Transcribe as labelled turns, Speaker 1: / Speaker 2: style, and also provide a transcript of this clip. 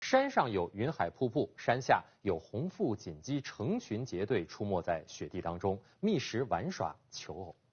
Speaker 1: 山上有云海瀑布，山下有红腹锦鸡成群结队出没在雪地当中，觅食玩耍求偶。